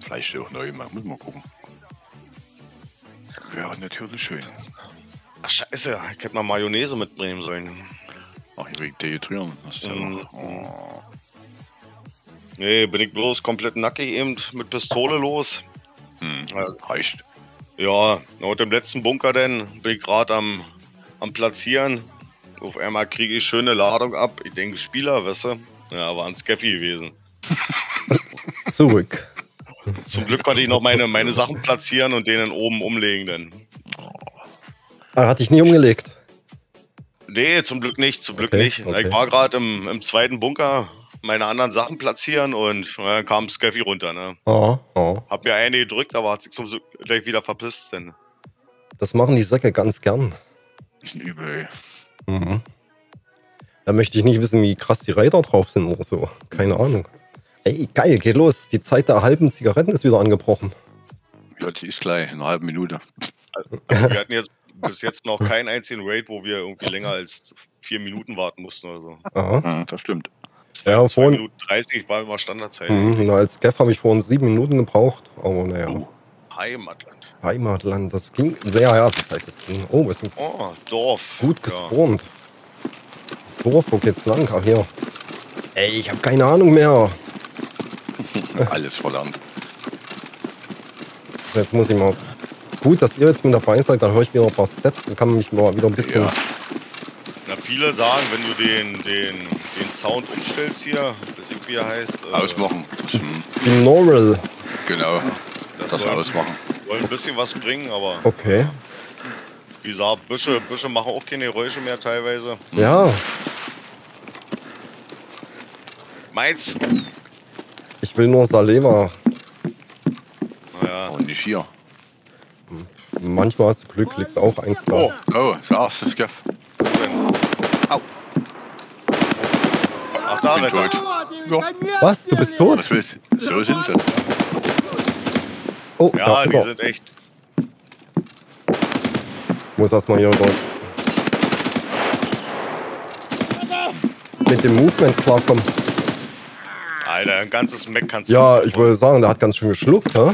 Vielleicht auch neu machen. Muss mal gucken. Wäre natürlich schön. Ach, scheiße. Ich hätte mal Mayonnaise mitbringen sollen. Ach, hier wegen Dehydrieren. Hast du ja noch. Oh. Nee, bin ich bloß komplett nackig eben mit Pistole los. Reicht. Ja, und im letzten Bunker dann bin ich gerade am Platzieren. Auf einmal kriege ich schöne Ladung ab. Ich denke Spieler, weißt du? Ja, war ein Scaffy gewesen. Zurück. Zum Glück konnte ich noch meine Sachen platzieren und denen oben umlegen dann. Ah, hatte ich nie umgelegt. Nee, zum Glück nicht, zum Glück Okay, nicht. okay. Ich war gerade im zweiten Bunker meine anderen Sachen platzieren und dann kam Scaffy runter, ne? Hab mir eine gedrückt, aber hat sich zum Glück gleich wieder verpisst, denn. Das machen die Säcke ganz gern. Ist ein Übel. Da möchte ich nicht wissen, wie krass die Reiter drauf sind oder so. Keine Ahnung. Ey, geil, geht los. Die Zeit der halben Zigaretten ist wieder angebrochen. Ja, die ist gleich, in einer halben Minute. Also wir hatten jetzt bis jetzt noch keinen einzigen Raid, wo wir irgendwie länger als 4 Minuten warten mussten oder so. Aha. Ja, das stimmt. Ja, 2 vorhin, Minuten 30 war immer Standardzeit. na, als Gav habe ich vorhin 7 Minuten gebraucht. Aber naja. Oh. Heimatland. Heimatland, das ging. Ja, das heißt, es ging. Oh, wir sind Oh, Dorf. gut gespawnt. Dorf, wo geht's lang? Ach, hier. Ey, ich habe keine Ahnung mehr. Alles verlernt. So, jetzt muss ich mal. Gut, dass ihr jetzt mit dabei seid, dann höre ich wieder ein paar Steps und kann mich mal wieder ein bisschen. Ja. Na, viele sagen, wenn du den Sound umstellst hier, das irgendwie heißt. Ausmachen. Binaural. Genau. Das soll ausmachen. ein bisschen was bringen, aber Okay. wie gesagt, Büsche machen auch keine Geräusche mehr teilweise. Ja, Meins. ich will nur Saleva. Naja. Und nicht hier. Manchmal hast du Glück, liegt auch eins da. Oh, Oh, sagst du, Scaff. Au. ach da, Bin Ritter. tot. Was? Du bist tot? Was willst du? So sind sie. Oh, Ja, da ist die er. sind echt. Muss erstmal hier dort mit dem Movement klarkommen. Alter, ein ganzes Mac kannst du. Ja, ich wollte sagen, der hat ganz schön geschluckt, hä?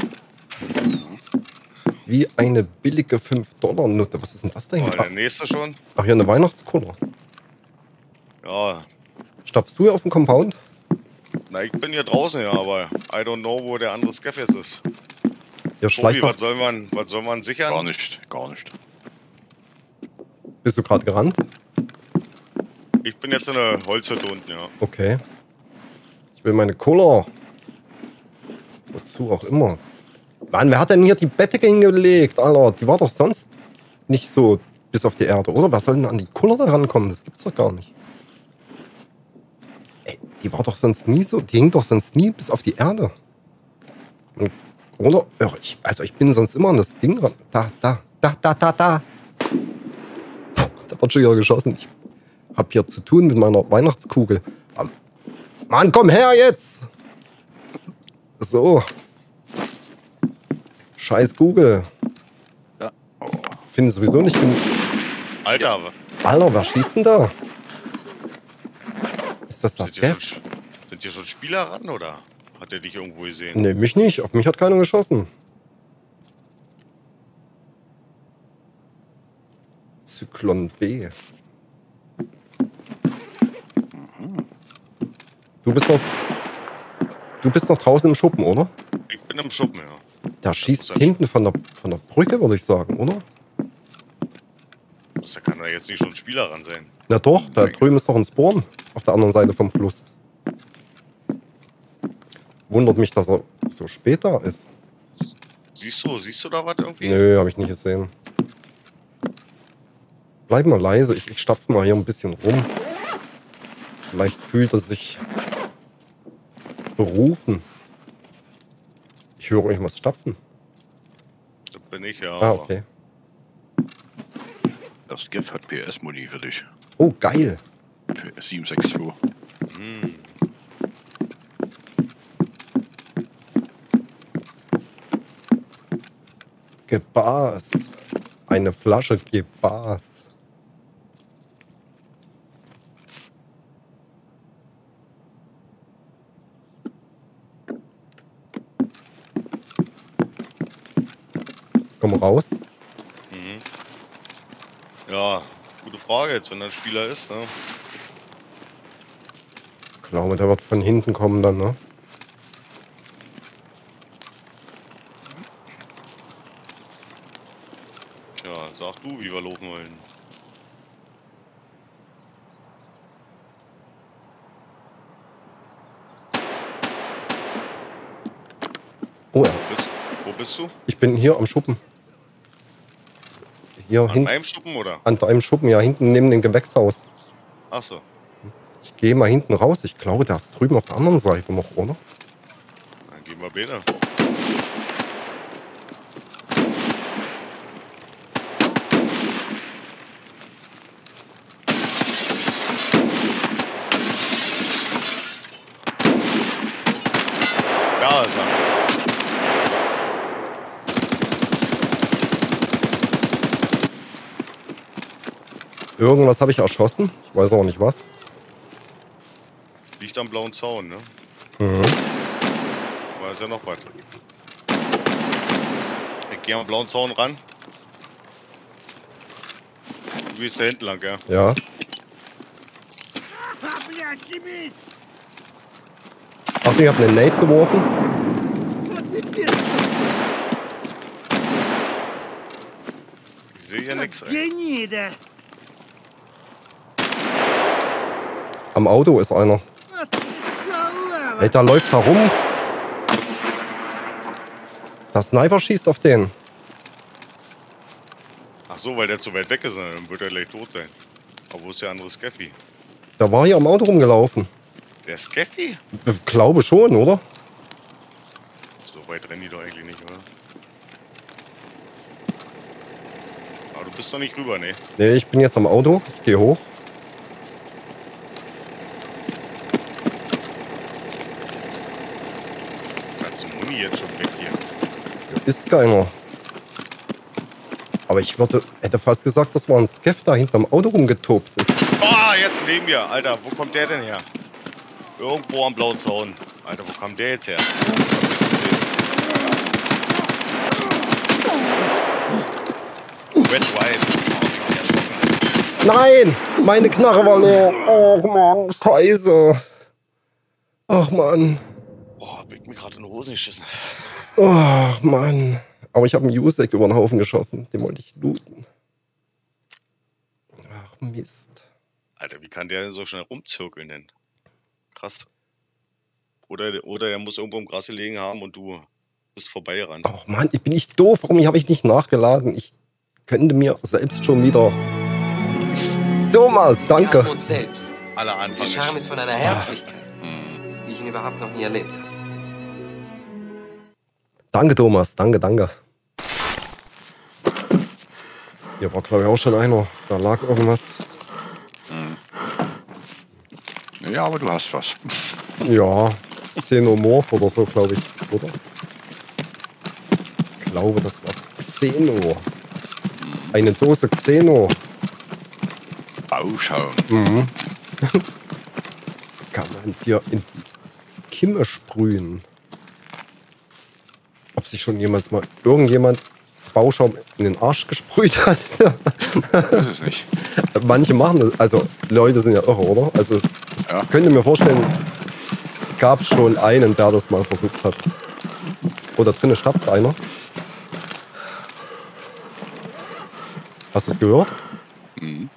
Wie eine billige 5-Dollar-Note. Was ist denn das denn? Oh, der nächste schon. Ach, hier eine Weihnachtskunde. Ja, Stapfst du hier auf dem Compound? na, ich bin hier draußen, ja, aber I don't know, wo der andere Scaff jetzt ist. Hier schleicht Tobi, doch. was soll man sichern? Gar nicht, gar nicht. Bist du gerade gerannt? Ich bin jetzt in der Holzhütte unten, ja. Okay. Ich will meine Cola. Wozu auch immer. Mann, wer hat denn hier die Bettdecke hingelegt, Alter? Die war doch sonst nicht so bis auf die Erde, oder? Wer soll denn an die Cola da rankommen? Das gibt's doch gar nicht. Ey, die war doch sonst nie so. Die hing doch sonst nie bis auf die Erde. Und, oder? Ja, ich bin sonst immer an das Ding ran. Da. Puh, da wird schon wieder geschossen. Ich hab hier zu tun mit meiner Weihnachtskugel. Mann, komm her jetzt! So. Scheiß Google. Ja. Oh. Finde sowieso nicht genug. Alter, Alter, wer schießt denn da? Ist das sind Gap? hier schon Spieler ran, oder? Hat er dich irgendwo gesehen? Nee, mich nicht. Auf mich hat keiner geschossen. Zyklon B. Du bist noch draußen im Schuppen, oder? Ich bin im Schuppen, ja. Der schießt hinten von der Brücke, würde ich sagen, oder? Da kann da jetzt nicht schon ein Spieler ran sein. Na doch, da drüben ist doch ein Spawn. Auf der anderen Seite vom Fluss. Wundert mich, dass er so spät da ist. Siehst du da was irgendwie? Nö, habe ich nicht gesehen. Bleib mal leise, ich stapfe mal hier ein bisschen rum. Vielleicht fühlt er sich berufen. Ich höre irgendwas stapfen. Das bin ich, ja. Ah, okay. Das Gift hat PS-Muni für dich. Oh, geil. PS 762. Hm. Gebas. Eine Flasche Gebas. Komm raus. Mhm. Ja, gute Frage jetzt, wenn er ein Spieler ist, ne? Ich glaube, der wird von hinten kommen dann, ne? Tja, sag du, wie wir laufen wollen. Oh ja. Wo bist du? Ich bin hier am Schuppen. Hier An hinten. meinem Schuppen, oder? An deinem Schuppen, ja, hinten neben dem Gewächshaus. Ach so. Ich gehe mal hinten raus. Ich glaube, der ist drüben auf der anderen Seite noch, oder? Dann gehen wir beide. Da ist er. Irgendwas habe ich erschossen. Ich weiß auch nicht was. Liegt am blauen Zaun, ne? Mhm. Aber ist ja noch weiter. Ich gehe am blauen Zaun ran. Du gehst da hinten lang, ja? Ja. Ach, ich habe eine Nate geworfen. Ich sehe hier nichts, ey. Am Auto ist einer. Ey, da läuft da rum. Der Sniper schießt auf den. Ach so, weil der zu weit weg ist, dann wird er gleich tot sein. Aber wo ist der andere Scaffy? Der war hier am Auto rumgelaufen. Der Scaffy? Ich glaube schon, oder? So weit rennen die doch eigentlich nicht, oder? Aber du bist doch nicht rüber, ne? Nee, ich bin jetzt am Auto. Ich gehe hoch. Ganze Muni jetzt schon weg hier. Hier ist keiner. Aber ich hätte fast gesagt, das war ein Scaff da hinten am Auto rumgetobt ist. Ah, jetzt neben mir. Alter, wo kommt der denn her? Irgendwo am blauen Zaun. Alter, wo kam der jetzt her? Red White. Nein! Meine Knarre war leer. Oh Mann, scheiße. Ach Mann. Boah, hab ich mir gerade in die Hose geschissen. Oh Mann. Aber ich habe einen Jusek über den Haufen geschossen. Den wollte ich looten. Ach Mist. Alter, wie kann der denn so schnell rumzirkeln denn? Krass. Oder der muss irgendwo im Gras gelegen haben und du bist vorbeigerannt. Oh Mann, ich bin nicht doof. Warum habe ich nicht nachgeladen? Ich könnte mir selbst schon wieder... Thomas, danke. Wir uns selbst. Aller Anfang. Der Charme ist von einer Herzlichkeit, die ich ihn überhaupt noch nie erlebt habe. Danke, Thomas. Danke, danke. Hier war, glaube ich, auch schon einer. Da lag irgendwas. Ja, aber du hast was. Ja, Xenomorph oder so, glaube ich, oder? Ich glaube, das war Xeno. Eine Dose Xeno. Bauschaum. Mhm. Kann man dir in die Kimme sprühen. Ob sich schon jemals mal irgendjemand Bauschaum in den Arsch gesprüht hat? Das ist es nicht. Manche machen das, also Leute sind ja irre, oder? Also Ja. ich könnte mir vorstellen, es gab schon einen, der das mal versucht hat. Oh, da drinnen stapft einer. Hast du es gehört? Mhm.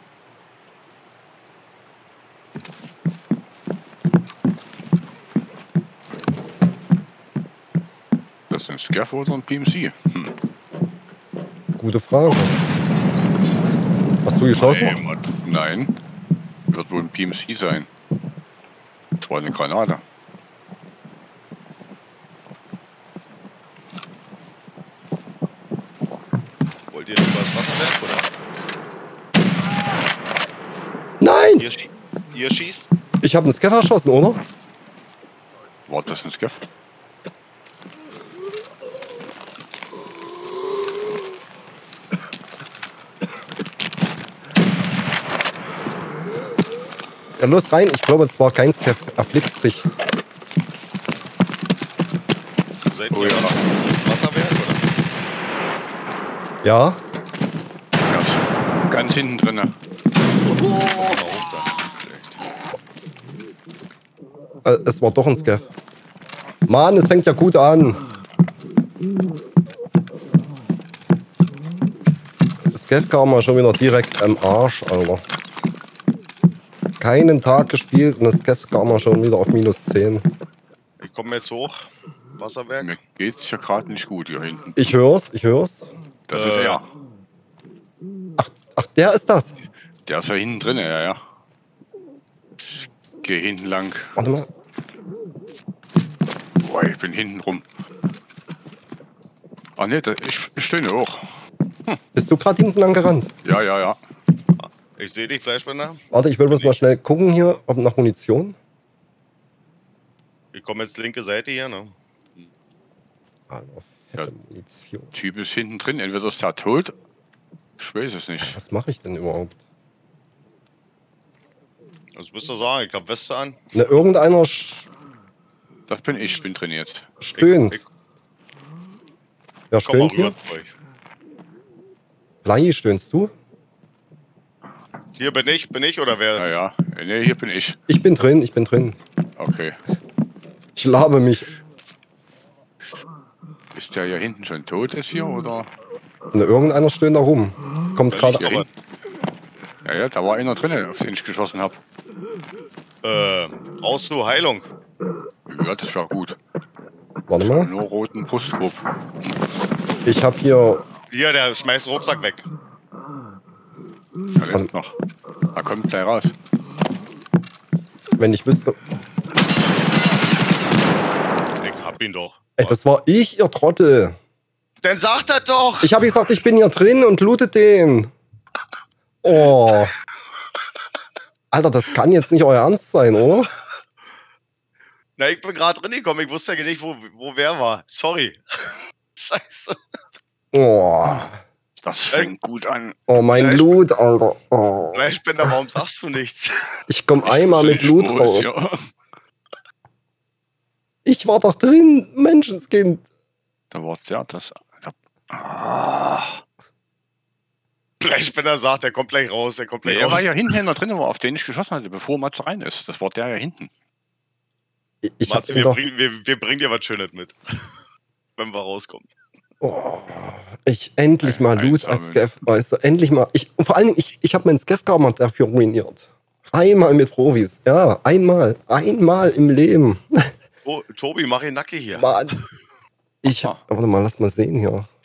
Das sind Scaffold und PMC. Gute Frage. Hast du geschossen? Nein, Mann. Nein. Wird wohl ein PMC sein. Das war eine Granate. Wollt ihr übers Wasserwerk oder? Nein! Ihr schießt? Ich habe einen Scaff erschossen, oder? War das ein Scaff? Ja, los rein. Ich glaube, es war kein Scaff. Er flickt sich. Seid Oh ihr ja. Wasserwerk oder? Ja? Ja, ist ganz hinten drin. Es war doch ein Scav. Mann, es fängt ja gut an. Scav kam mal schon wieder direkt am Arsch, Alter. Keinen Tag gespielt und das Scav kam mal schon wieder auf -10. Ich komme jetzt hoch. Wasserwerk. Mir geht's ja gerade nicht gut hier hinten. Ich hör's, ich hör's. Das ist er. Ach, der ist das. Der ist ja hinten drin, ja, ja. Ich geh hinten lang. Warte mal. Boah, ich bin hinten rum. Ah ne, ich stehe hier hoch. Bist du gerade hinten lang gerannt? Ja, ja, ja. Ich sehe dich, Fleischbänder. Warte, ich will bloß mal schnell gucken hier, ob nach Munition. Ich komme jetzt linke Seite hier, ne? Alter, Ja. fette Munition. Typ ist hinten drin. Entweder ist er tot. Ich weiß es nicht. Was mache ich denn überhaupt? Was müsst ihr sagen? Ich hab Weste an. Ne, irgendeiner Das bin ich bin drin jetzt. stöhnt. Ich Wer komm mal stöhnt hier? rüber zu euch. Blei, stöhnst du? Hier bin ich oder wer? Ja, ja. Ne, hier bin ich. Ich bin drin, ich bin drin. Okay. Ich labe mich. Ist der hier hinten schon tot ist hier oder? Ne, irgendeiner stöhnt da rum. Kommt Ja, gerade. nicht, aber- Ja, ja, da war einer drin, auf den ich geschossen habe. Brauchst du Heilung? Ja, das war gut. Warte mal. Nur roten Brustkorb. Ich habe hier. Hier, der schmeißt den Rucksack weg. Da lebt noch. Da kommt gleich raus. Wenn ich wüsste. Ich hab ihn doch. Ey, das war ich, ihr Trottel. Dann sagt er doch! Ich habe gesagt, ich bin hier drin und loote den. Oh. Alter, das kann jetzt nicht euer Ernst sein, oder? Na, ich bin gerade drin gekommen. Ich wusste ja nicht, wo wer war. Sorry. Scheiße. Oh. Das fängt gut an. Oh, mein Ja, ich- Loot, Alter. Oh. Fleischbänder, warum sagst du nichts? Ich komm einmal mit Loot raus. Ja. Ich war doch drin, Menschenskind. Da war der, das. Da, Fleischbänder sagt, der kommt gleich raus, der kommt gleich er war raus. ja hinten noch drin, auf den ich geschossen hatte, bevor Matze rein ist. Das war der ja hinten. Ich hab Matze, ihn wir, doch. wir bringen dir was Schönes mit. Wenn wir rauskommen. Oh, endlich mal Loot als Einsammeln. Scav, weißt du, endlich mal. Und vor allen Dingen, ich habe meinen Scav-Karma dafür ruiniert. Einmal mit Profis, ja, einmal im Leben. Oh, Tobi, mach ihn nackig hier. Mann. Warte mal, lass mal sehen hier.